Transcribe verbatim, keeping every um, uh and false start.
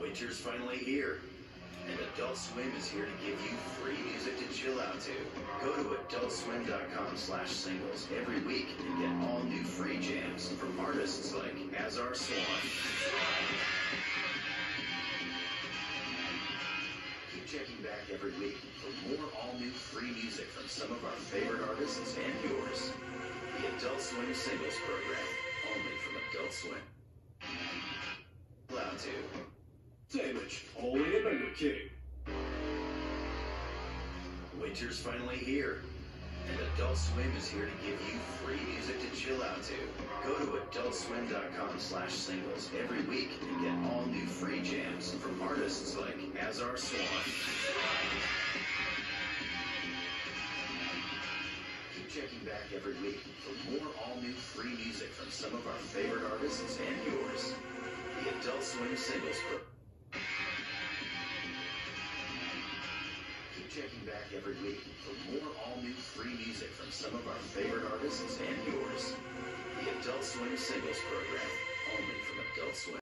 Winter's finally here, and Adult Swim is here to give you free music to chill out to. Go to adult swim dot com slash singles every week and get all new free jams from artists like Azar Swan. Keep checking back every week for more all-new free music from some of our favorite artists and yours. The Adult Swim Singles Program, only from Adult Swim. Allowed to. Damage, only a Mega King. Winter's finally here, and Adult Swim is here to give you free music to chill out to. Go to adult swim dot com slash singles every week and get all new free jams from artists like Azar Swan. Keep checking back every week for more all-new free music from some of our favorite artists and yours. The Adult Swim Singles Program. Keep checking back every week for more all-new free music from some of our favorite artists and yours. The Adult Swim Singles Program, only from Adult Swim.